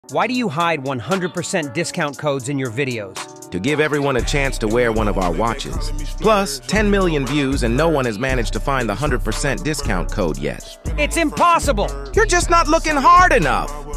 Why do you hide 100% discount codes in your videos? To give everyone a chance to wear one of our watches. Plus, 10 million views and no one has managed to find the 100% discount code yet. It's impossible! You're just not looking hard enough!